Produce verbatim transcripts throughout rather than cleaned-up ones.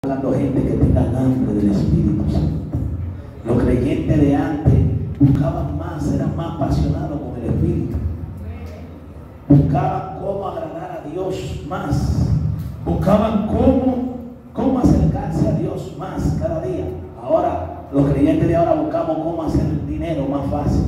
buscando gente que tenga hambre del Espíritu Santo. Los creyentes de antes buscaban más, eran más apasionados con el Espíritu. Buscaban cómo agradar a Dios más. Buscaban cómo, cómo acercarse a Dios más cada día. Ahora, los creyentes de ahora buscamos cómo hacer el dinero más fácil.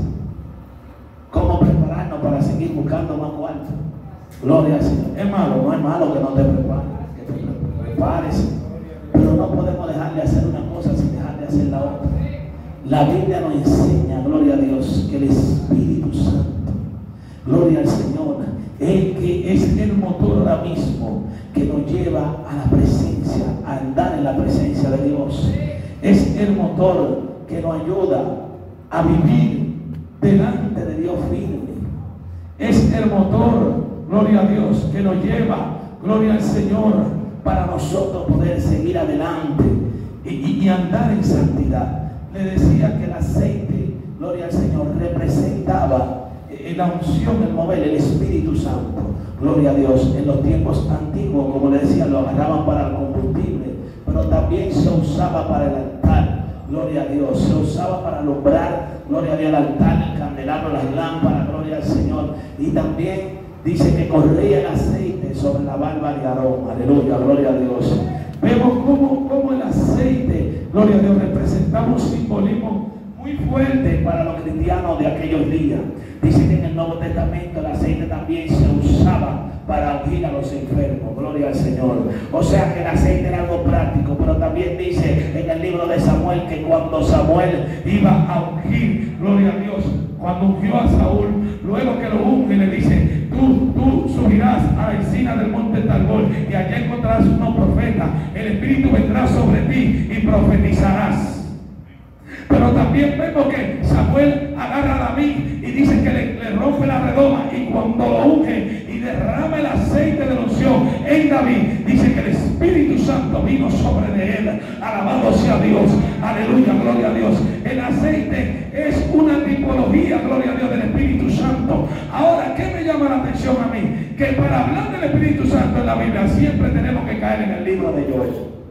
Cómo prepararnos para seguir buscando más cuarto. Gloria al Señor. Es malo, no es malo que no te prepares, que te prepares. Pero no podemos dejar de hacer una cosa sin dejar de hacer la otra. La Biblia nos enseña, gloria a Dios, que el Espíritu Santo, gloria al Señor, el que es el motor ahora mismo que nos lleva a la presencia, a andar en la presencia de Dios. Es el motor que nos ayuda a vivir delante de Dios firme. Es el motor, gloria a Dios, que nos lleva, gloria al Señor, para nosotros poder seguir adelante y, y, y andar en santidad. Le decía que el aceite, gloria al Señor, representaba eh, la unción, el mover, el Espíritu Santo. Gloria a Dios. En los tiempos antiguos, como le decía, lo agarraban para el combustible, pero también se usaba para el altar. Gloria a Dios. Se usaba para alumbrar, gloria a Dios, el altar, el candelabro, las lámparas, gloria al Señor. Y también dice que corría el aceite sobre la barba de Aarón. Aleluya, gloria a Dios. Vemos cómo, cómo el aceite, gloria a Dios, representaba un simbolismo muy fuerte para los cristianos de aquellos días. Dice que en el Nuevo Testamento el aceite también se usaba para ungir a los enfermos. Gloria al Señor. O sea que el aceite era algo práctico, pero también dice en el libro de Samuel que cuando Samuel iba a ungir, gloria a Dios, cuando ungió a Saúl, luego que lo unge le dice: tú, tú subirás a la encina del monte Tabor y allá encontrarás unos profetas, el Espíritu vendrá sobre ti y profetizarás. Pero también vemos que Samuel agarra a David y dice que le, le rompe la redoma, y cuando lo unge y derrama el aceite de la unción en David, dice que el Espíritu Santo vino sobre de él. Alabado sea Dios, aleluya, gloria a Dios. El aceite es una tipología, gloria a Dios, del Espíritu Santo. Ahora, ¿qué me llama la atención a mí? Que para hablar del Espíritu Santo en la Biblia siempre tenemos que caer en el libro de Joel.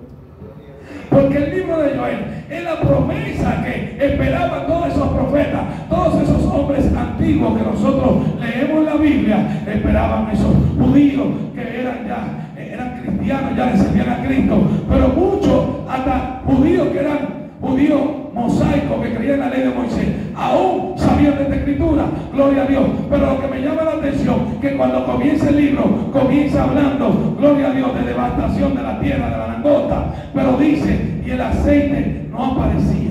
Porque el libro de Joel es la promesa que esperaban todos esos profetas, todos esos hombres antiguos que nosotros leemos en la Biblia. Esperaban esos judíos que eran ya, eran cristianos, ya le servían a Cristo. Pero muchos, hasta judíos que eran judíos mosaicos, que creían en la ley de Moisés, aún sabían de esta escritura. Gloria a Dios. Pero lo que me llama la atención, que cuando comienza el libro, comienza hablando, gloria a Dios, de devastación de la tierra, de la langosta. Pero dice, y el aceite no aparecía.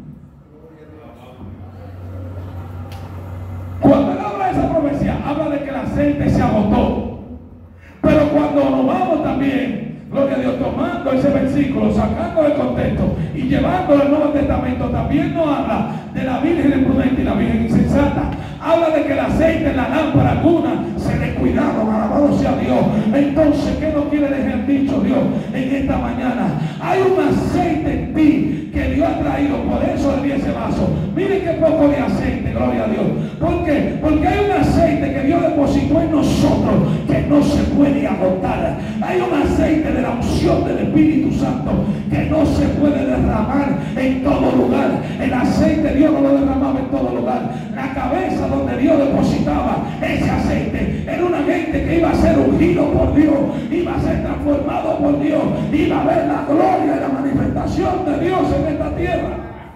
Cuando él habla de esa profecía, habla de que el aceite se agotó. Pero cuando nos vamos también, gloria a Dios, tomando ese versículo, sacando del contexto y llevándolo al Nuevo Testamento, también nos habla de la Virgen prudente y la Virgen insensata. Habla de que el aceite en la lámpara cuna se descuidaron. Alabado sea Dios. Entonces, ¿qué nos quiere dejar dicho Dios en esta mañana? Hay un aceite en ti que Dios ha traído. Por eso le di ese vaso. Miren qué poco de aceite, gloria a Dios. ¿Por qué? Porque hay un aceite que Dios depositó en nosotros que no se puede agotar. Hay un aceite de la unción del Espíritu Santo que no se puede derramar en todo lugar. El aceite Dios no lo derramaba en todo lugar. La cabeza donde Dios depositaba ese aceite era una gente que iba a ser ungido por Dios, iba a ser transformado por Dios, iba a ver la gloria y la manifestación de Dios en esta tierra.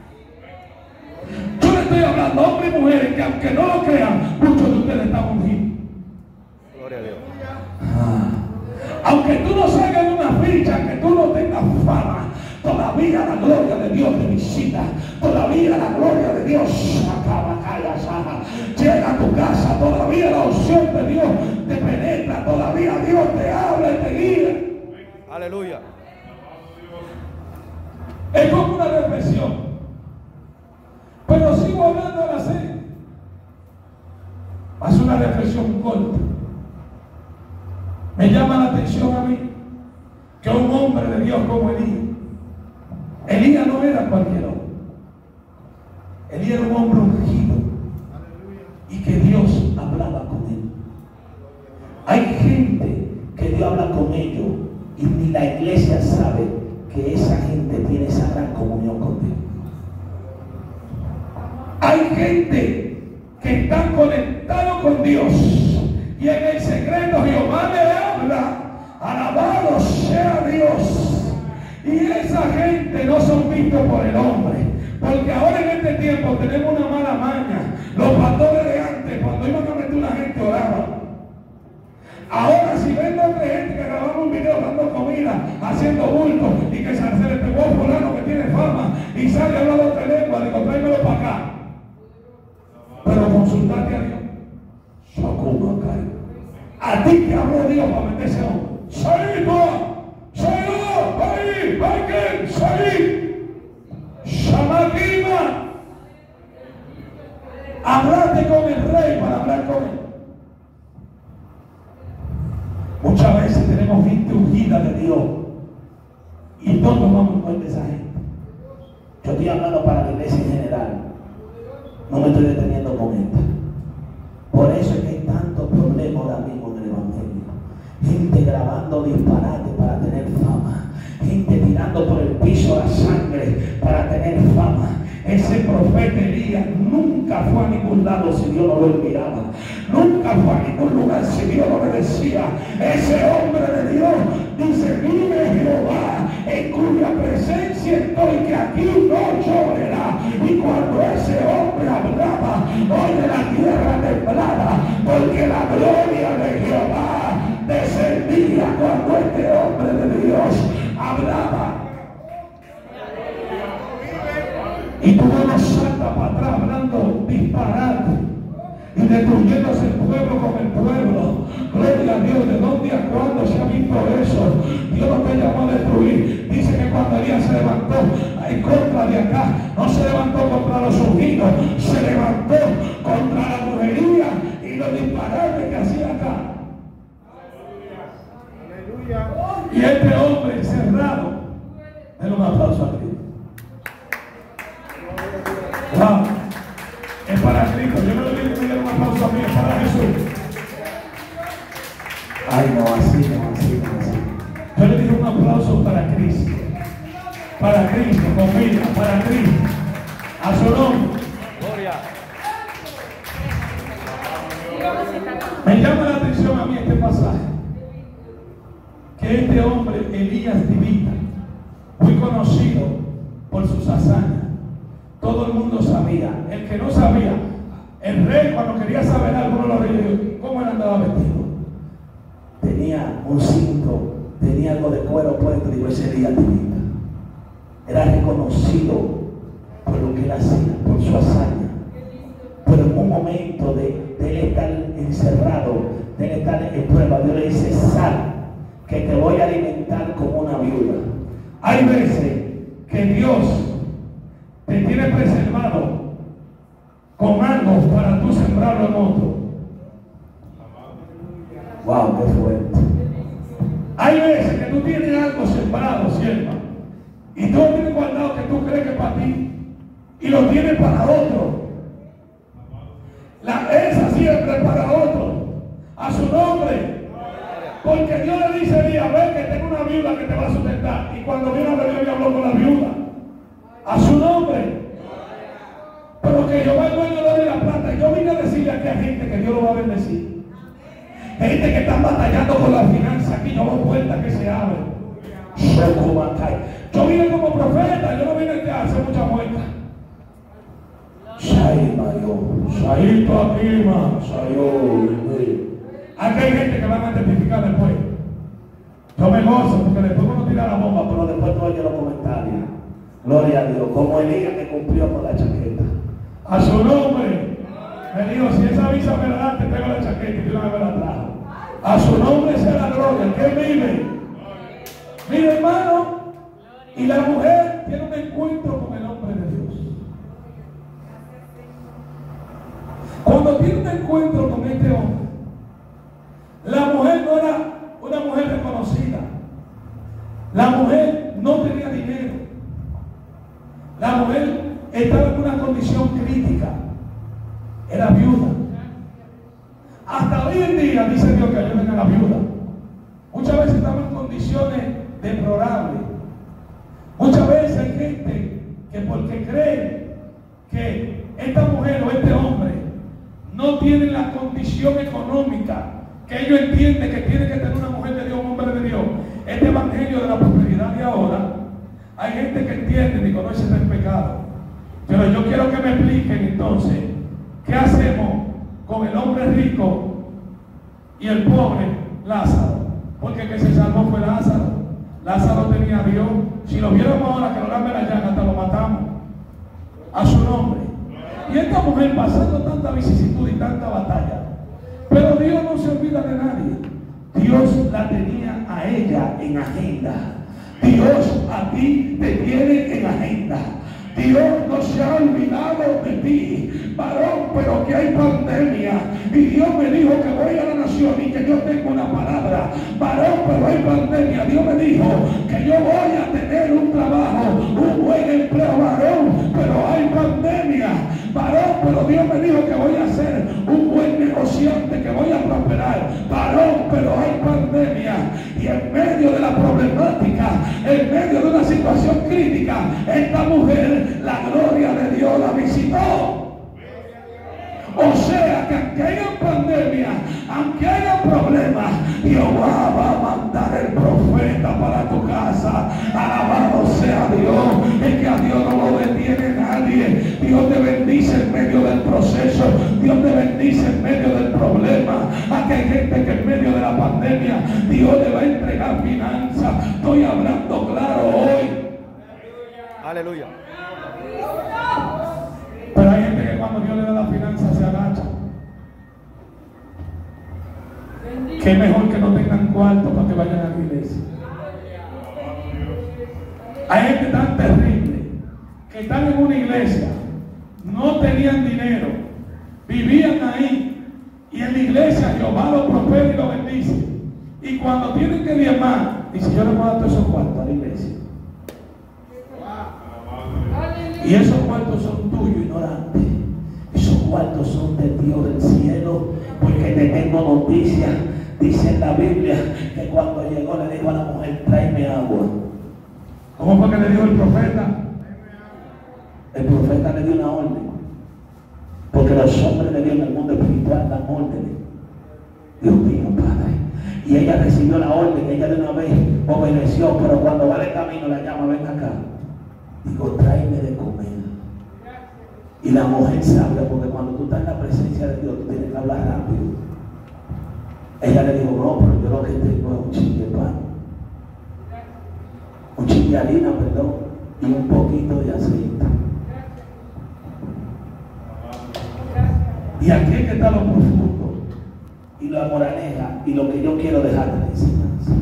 Yo le estoy hablando a hombres y mujeres que, aunque no lo crean, muchos de ustedes están ungidos. Gloria a Dios. Ah. Aunque tú no salgas en una ficha, que tú no tengas fama, todavía la gloria de Dios te visita. Todavía la gloria de Dios acaba, calla, saja, llega a tu casa. Todavía la unción de Dios te penetra. Todavía Dios te habla y te guía. Aleluya. Es como una reflexión. Pero sigo hablando de la serie. Hace una reflexión corta. Me llama la atención a mí que un hombre de Dios como Elías. Elías no era cualquier hombre. Elías era un hombre ungido y que Dios hablaba con él. Hay gente que Dios habla con ellos y ni la iglesia sabe que esa gente tiene esa gran comunión contigo. Hay gente que está conectado con Dios y en el secreto Jehová le habla. Alabado sea Dios. Y esa gente no son vistos por el hombre, porque ahora en este tiempo tenemos una mala maña. Los pastores de antes, cuando iban a meter una gente, oraban. Ahora si ven otra gente que grabamos un video dando comida, haciendo bulto, y que se le pegó a fulano que tiene fama y sale hablando otra lengua, digo, tráemelo para acá. Pero consultate a Dios. A ti te habló Dios para meterse a uno. ¡Salida! ¡Salida! ¡Ahí! ¡Ahí! ¡Salid! ¡Shamakima! Hablate con el rey para hablar con él. Muchas veces tenemos gente ungida de Dios y todos vamos en cuenta de esa gente. Yo estoy hablando para la iglesia en general. No me estoy deteniendo con esta. Por eso es que hay tantos problemas ahora mismo en el evangelio. Gente grabando disparates para tener fama. Gente tirando por el piso la sangre para tener fama. Ese profeta Elías nunca fue a ningún lado si Dios no lo miraba. Nunca fue a ningún lugar si Dios no le decía. Ese hombre de Dios dice, vive Jehová, en cuya presencia estoy, que aquí no lloverá. Y cuando ese hombre hablaba, oye, la tierra temblaba, porque la gloria de Jehová descendía cuando este hombre de Dios hablaba. Y tú no saltas para atrás hablando disparate y destruyéndose el pueblo con el pueblo. Gloria a Dios. ¿De dónde a cuándo se ha visto eso? Dios no te llamó a destruir. Dice que cuando Elías se levantó en contra de acá, no se levantó contra los ungidos, se levantó contra la brujería y los disparates que hacía acá. Y este hombre encerrado, denle un aplauso a Cristo. Wow. Es para Cristo. Yo no le digo que me den un aplauso a mí, es para Jesús. Ay, no, así, no, así, no, así. Yo le digo un aplauso para Cristo. Para Cristo, con vida, para Cristo. A su nombre. Gloria. Me llama la atención a mí este pasaje. Que este hombre, Elías Divita, muy conocido por sus hazañas. Todo el mundo sabía. El que no sabía, el rey cuando quería saber algo, lo reyes, ¿cómo él andaba vestido? Tenía un cinto, tenía algo de cuero puesto, digo, ese día Divita. Era reconocido por lo que él hacía, por su hazaña. Pero en un momento de, de él estar encerrado, de él estar en prueba, Dios le dice, sal, que te voy a alimentar como una viuda. Hay veces que Dios te tiene preservado con algo para tú sembrarlo en otro. Wow, qué fuerte. Hay veces que tú tienes algo sembrado, sierva, y tú lo tienes guardado que tú crees que es para ti, y lo tienes para otro. La, esa siembra es para otro, a su nombre. Porque Dios le dice a Elías, ve que tengo una viuda que te va a sustentar. Y cuando vino a Dios, habló con la viuda. A su nombre. Pero que Jehová es dueño de la plata. Yo vine a decirle aquí a gente que Dios lo va a bendecir. Gente que están batallando con la finanza. Aquí no veo puertas que se abren. Yo vine como profeta. Yo no vine a hacer mucha muerta. Saito aquí, man. Aquí hay gente que van a testificar después. Yo me gozo porque después uno tira la bomba, Pero después tú oyes los comentarios. Gloria a Dios. Como Elías que cumplió con la chaqueta. A su nombre. Me dijo, si esa visa me la da, te traigo la chaqueta y yo no me la trajo. A su nombre sea la gloria. ¿Qué vive? Mira, hermano. Y la mujer tiene un encuentro con el hombre de Dios. Cuando tiene un encuentro con este hombre, la mujer no era una mujer reconocida. La mujer no tenía dinero. La mujer estaba en una condición crítica. Era viuda. Hasta hoy en día dice Dios que ayuden a la viuda. Muchas veces estamos en condiciones deplorables. gente que porque creen que esta mujer o este hombre no tienen la condición económica que ellos entienden que tiene que tener una mujer de Dios, un hombre de Dios, este evangelio de la prosperidad de ahora, hay gente que entiende y conoce el pecado. Pero yo quiero que me expliquen entonces, ¿qué hacemos con el hombre rico y el pobre Lázaro? Porque el que se salvó fue Lázaro. Lázaro tenía a Dios. Si lo viéramos ahora, que lo lambe la llaga, hasta lo matamos a su nombre. Y esta mujer pasando tanta vicisitud y tanta batalla, pero Dios no se olvida de nadie. Dios la tenía a ella en agenda. Dios a ti te tiene en agenda. Dios no se ha olvidado de ti, varón, pero que hay pandemia. Y Dios me dijo que voy a la nación y que yo tengo una palabra. Varón, pero hay pandemia. Dios me dijo que yo voy a tener un trabajo, un buen empleo, varón, pero hay pandemia. Varón, pero Dios me dijo que voy a ser un buen negociante, que voy a prosperar. Varón, pero hay pandemia. Y en medio de la problemática, en medio de una situación crítica, esta mujer, la gloria de Dios la visitó. O sea que aunque haya pandemia, aunque haya problemas, Jehová va a mandar el profeta para tu casa. Alabado sea Dios. Es que a Dios no lo detiene nadie. Dios te bendice en medio del proceso. Dios te bendice en medio del problema. Aquí hay gente que en medio de la pandemia Dios le va a entregar finanzas. Estoy hablando claro hoy. Aleluya. Pero hay gente que cuando Dios le da la finanza se agacha. Qué mejor que no tengan cuarto para que vayan a la iglesia. Hay gente tan terrible que están en una iglesia, no tenían dinero, vivían ahí, y en la iglesia Jehová lo prospera y lo bendice. Y cuando tienen que diezmar, dice: yo le voy a dar todos esos cuartos a la iglesia. Y esos cuartos son tuyos, ignorante. Esos cuartos son de Dios del cielo, porque te tengo noticias. Dice en la Biblia que cuando llegó le dijo a la mujer: tráeme agua. ¿Cómo fue que le dijo el profeta? El profeta le dio una orden, porque los hombres de Dios en el mundo espiritual dan órdenes. Dios mío, Padre. Y ella recibió la orden, ella de una vez obedeció, pero cuando va de camino la llama: ven acá. Digo: tráeme de comer. Y la mujer sabe, porque cuando tú estás en la presencia de Dios, tú tienes que hablar rápido. Ella le dijo: no, pero yo lo que tengo es un chin de pan, un chin de harina, perdón, y un poquito de aceite. Y aquí es que está lo profundo y la moraleja y lo que yo quiero dejar de la enseñanza.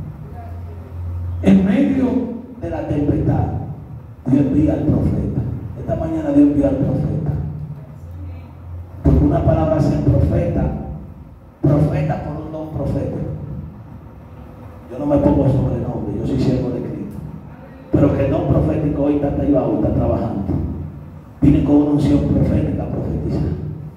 En medio de la tempestad, Dios envía al profeta. Esta mañana Dios envió al profeta. Porque una palabra es el profeta. Profeta por un don profeta. Yo no me pongo sobrenombre, yo soy siervo de Cristo. Pero que el don profético hoy está ahí abajo, está trabajando. Viene con una unción profética a profetizar.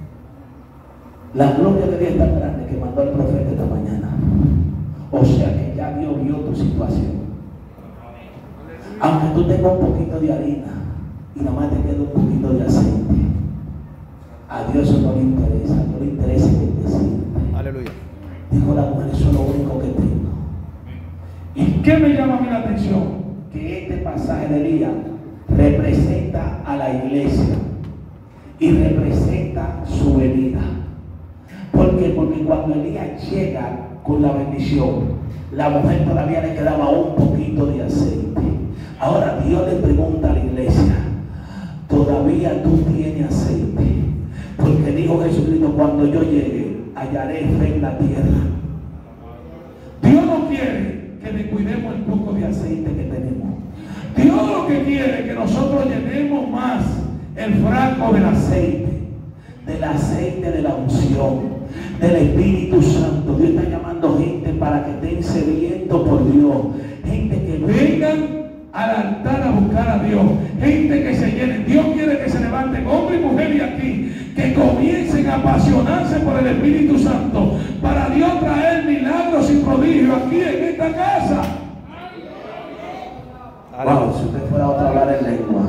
La gloria de Dios es tan grande que mandó al profeta esta mañana. O sea que ya Dios vio tu situación. Aunque tú tengas un poquito de harina y nada más te queda un poquito de aceite, a Dios eso no le interesa, no le interesa bendecirte. Aleluya. Dijo la mujer: eso es lo único que tengo. ¿Y qué me llama a mí la atención? Que este pasaje de Elías representa a la iglesia y representa su venida. ¿Por qué? Porque cuando Elías llega con la bendición, la mujer todavía le quedaba un poquito de aceite. Ahora Dios le pregunta a la iglesia: ¿todavía tú tienes aceite? Porque dijo Jesucristo: cuando yo llegue, hallaré fe en la tierra. Dios no quiere que descuidemos el poco de aceite que tenemos. Dios lo que quiere es que nosotros llenemos más el frasco del aceite, del aceite de la unción, del Espíritu Santo. Dios está llamando gente para que estén sedientos por Dios, gente que vengan al altar a buscar a Dios, gente que se llene. Dios quiere que se levanten hombres y mujeres aquí, que comiencen a apasionarse por el Espíritu Santo, para Dios traer milagros y prodigios aquí en esta casa. Wow, si usted fuera a otra hablar en lengua.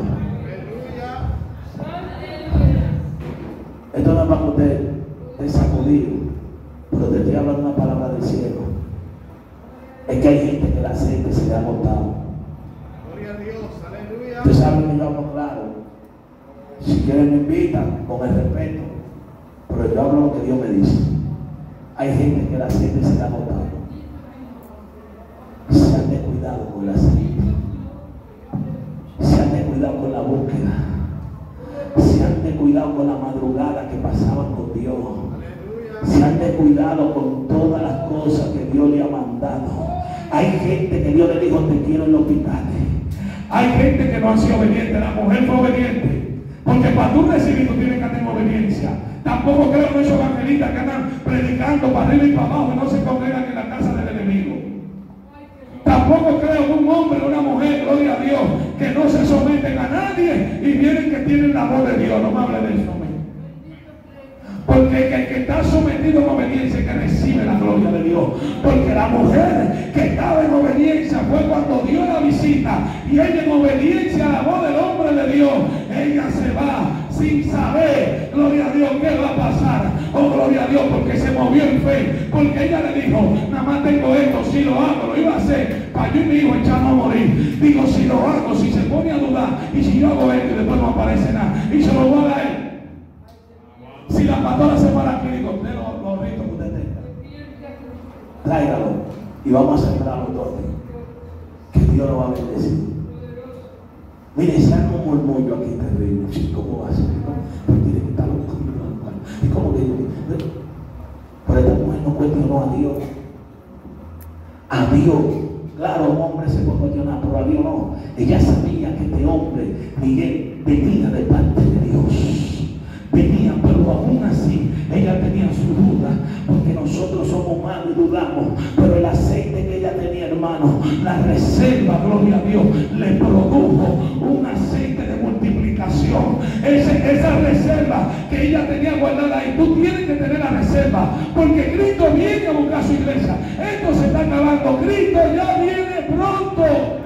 Esto no es para que usted esté sacudido, pero te estoy hablando una palabra del cielo. Es que hay gente que el aceite se le ha agotado. Gloria a Dios, aleluya. Usted sabe que yo hablo claro. Si quieren me invitan, con el respeto, pero yo hablo lo que Dios me dice. Hay gente que el aceite se le ha agotado. Se han descuidado con el aceite. Se han descuidado con la búsqueda. Se han descuidado con la madrugada que pasaban con Dios. Se han descuidado con todas las cosas que Dios le ha mandado. Hay gente que Dios le dijo te quiero en los hospitales. Hay gente que no ha sido obediente. La mujer fue obediente. Porque para tú recibir tú tienes que tener obediencia. Tampoco creo en esos evangelistas que andan predicando para arriba y para abajo y no se congregan en la casa del enemigo. Tampoco creo en un hombre o una mujer, gloria a Dios, que no se someten a nadie y vienen que tienen la voz de Dios. No me hable de eso, amén. Porque el que está sometido en obediencia es que recibe la gloria de Dios. Porque la mujer que estaba en obediencia fue cuando Dios la visita y ella en obediencia a la voz del hombre de Dios, ella se va sin saber, gloria a Dios, qué va a pasar. Oh, gloria a Dios, porque se movió en fe. Porque ella le dijo, nada más tengo esto, si lo hago, lo iba a hacer para yo y mi hijo echarnos a morir. Digo, si lo hago, si se pone a dudar, y si yo hago esto y después no aparece nada, y se lo voy a dar a él. Si la pastora se para aquí, digo, usted los lo ritos que usted tenga, tráigalo y vamos a sembrarlo todo. Que Dios lo va a bendecir. Mire, se haga un murmullo aquí terrible. ¿Cómo va a ser? Pero tiene que estar loco. ¿Y cómo que? Pero esta mujer no cuestionó a Dios. A Dios. Claro, un hombre se puede cuestionar, pero a Dios no. Ella sabía que este hombre, Miguel, venía de parte de Dios. Venía, pero aún así ella tenía su duda, porque nosotros somos humanos y dudamos, pero el aceite que ella tenía, hermano, la reserva, gloria a Dios, le produjo un aceite de multiplicación. Ese, esa reserva que ella tenía guardada ahí, tú tienes que tener la reserva, porque Cristo viene a buscar su iglesia. Esto se está acabando, Cristo ya viene pronto.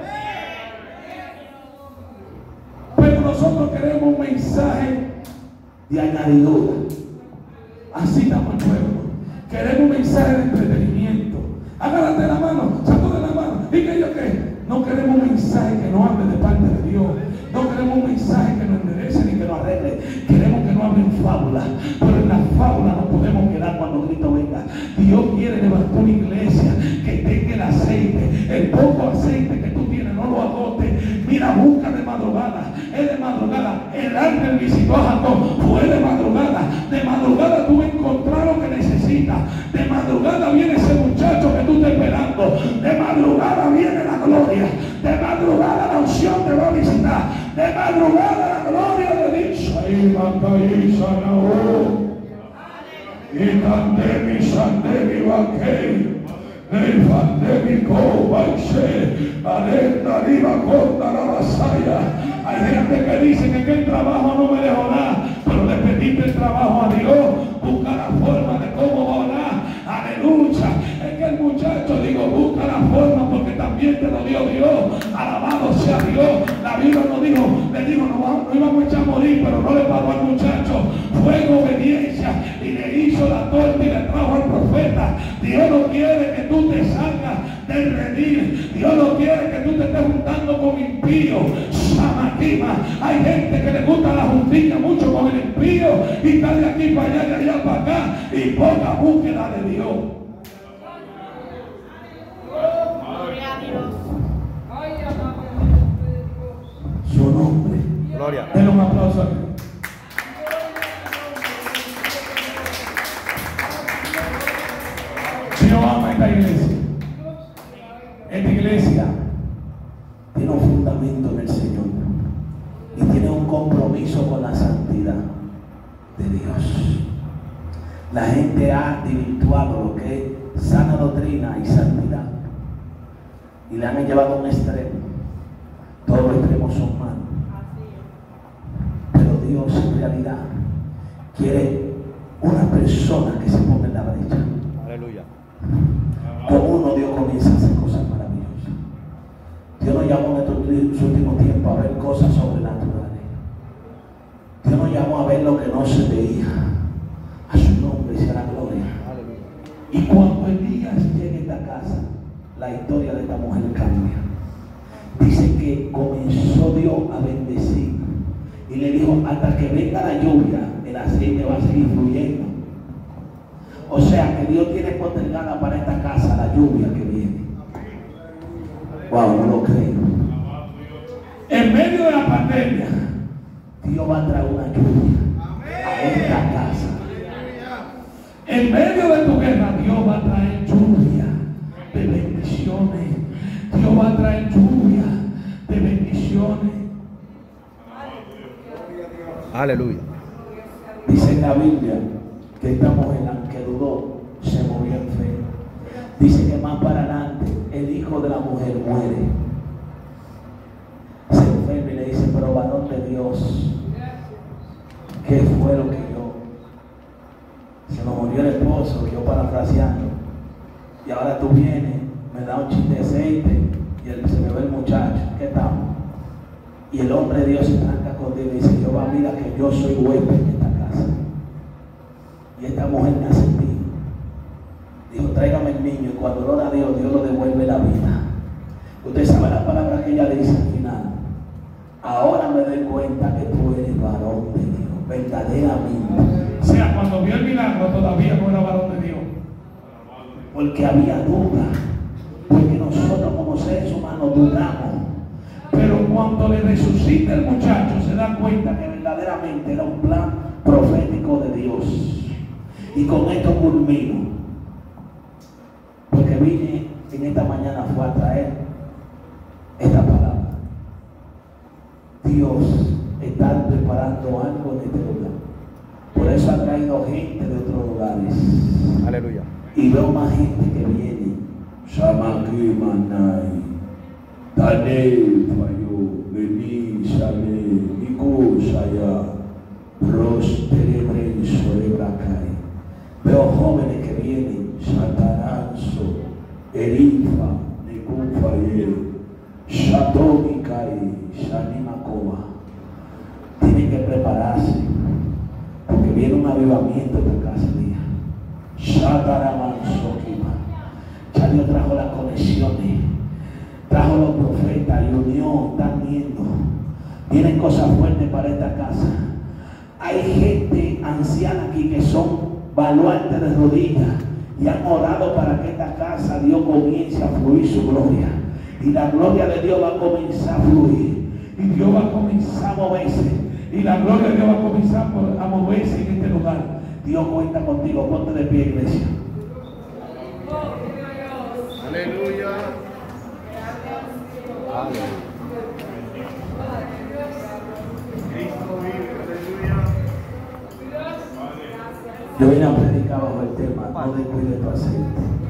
Pero nosotros queremos un mensaje de añadidura. Así estamos el pueblo. Queremos un mensaje de entretenimiento. Agárrate la mano, sacude la mano. ¿Y que yo qué? No queremos un mensaje que nos hable de parte de Dios. No queremos un mensaje que nos enderece ni que nos arregle. Queremos que nos hablen fábulas. Pero en la fábula no podemos quedar cuando Cristo venga. Dios quiere levantar una iglesia que tenga el aceite, el poco aceite que tú tienes, no lo agotes. Mira, busca de madrugada. Es de madrugada. El ángel visitó a Jacob. Fue de madrugada. De madrugada tú vas a encontrar lo que necesitas. De madrugada viene ese muchacho que tú estás esperando. De madrugada viene la gloria. De madrugada la unción te va a visitar. De madrugada la gloria de Dios. Y cante mi sante mi vaquero. El pandémico va a ser alerta arriba contra la vasalla. Hay gente que dice que el trabajo no me dejó nada, pero le pediste el trabajo a Dios. Busca la forma de cómo va a orar. Aleluya. Es que el muchacho, digo, busca la forma porque también te lo dio Dios. Alabado sea Dios. La Biblia nos dijo, le dijo, no, no íbamos a echar a morir, pero no le paró al muchacho. Fue en obediencia y le hizo la torta y le trajo al profeta. Dios no quiere que tú te salgas del redil. Dios no quiere que tú te estés juntando con impíos. Samaquima. Hay gente que le gusta la juntilla mucho con el impío y está de aquí para allá, de allá para acá y poca búsqueda de Dios. Gloria a Dios. Su nombre. Gloria. Denle un aplauso a Dios. Dios ama esta iglesia. Esta iglesia tiene un fundamento en el Señor y tiene un compromiso con la santidad de Dios. La gente ha desvirtuado lo que es sana doctrina y santidad y le han llevado a un extremo. Todos los extremos son malos, pero Dios en realidad quiere una persona que se ponga en la brecha. Aleluya. Con uno Dios comienza a hacer cosas maravillosas. Dios no nos llamó en estos últimos tiempos a ver cosas sobrenaturales. Dios nos llamó a ver lo que no se veía. A su nombre sea la gloria. Y cuando Elías llega a esta casa, la historia de esta mujer cambia. Dice que comenzó Dios a bendecir y le dijo: hasta que venga la lluvia, el aceite va a seguir fluyendo. O sea que Dios tiene postergada para esta casa la lluvia que viene. Wow, no lo creo. En medio de la pandemia, Dios va a traer una lluvia a esta casa. en medio de tu guerra, Dios va a traer lluvia de bendiciones. Dios va a traer lluvia de bendiciones. Aleluya. Dice en la Biblia que esta mujer, aunque dudó, se movió en fe. Dice que más para adelante el hijo de la mujer muere. Se enferma y le dice: pero varón de Dios, ¿qué fue lo que yo? Se nos murió el esposo, yo parafraseando. Y ahora tú vienes, me da un chin de aceite y él, se me ve el muchacho. ¿Qué estamos? Y el hombre de Dios se tranca contigo y dice: Jehová, mira que yo soy huésped en esta casa. Y esta mujer me ha sentido. Dijo: tráigame el niño. Y cuando ora a Dios, Dios lo devuelve la vida. Usted sabe la palabra que ella le dice al final: ahora me doy cuenta que tú eres varón de Dios, verdaderamente. O sea, cuando vio el milagro, todavía no era varón de Dios. Porque había duda. Porque nosotros como seres humanos dudamos. Pero cuando le resucita el muchacho, Se da cuenta que verdaderamente era un plan profético de Dios. Y con esto culmino. Porque vine en esta mañana fue a traer esta palabra. Dios está preparando algo en este lugar. Por eso ha traído gente de otros lugares. Aleluya. Y veo más gente que viene. Shamaki Manai, Daniel Fayo, Beni Shale, Niku Shaya, Ros Terebre y Sorebrakai. Veo jóvenes que vienen. Shataranzo, Erifa, Niku Faye, Shatomikai, Shanimakoa. Tienen que prepararse. Porque viene un avivamiento en tu casa día. Shataramanzo Kiba. Ya Dios trajo las conexiones, trajo los profetas y unión, están viendo. Vienen cosas fuertes para esta casa. Hay gente anciana aquí que son baluartes de rodillas y han orado para que esta casa Dios comience a fluir su gloria. Y la gloria de Dios va a comenzar a fluir. y Dios va a comenzar a moverse. Y la gloria de Dios va a comenzar a moverse en este lugar. Dios cuenta contigo. Ponte de pie, iglesia. Aleluya. Aleluya. Cristo vive. Aleluya. Yo vine a predicar bajo el tema: no descuide tu aceite.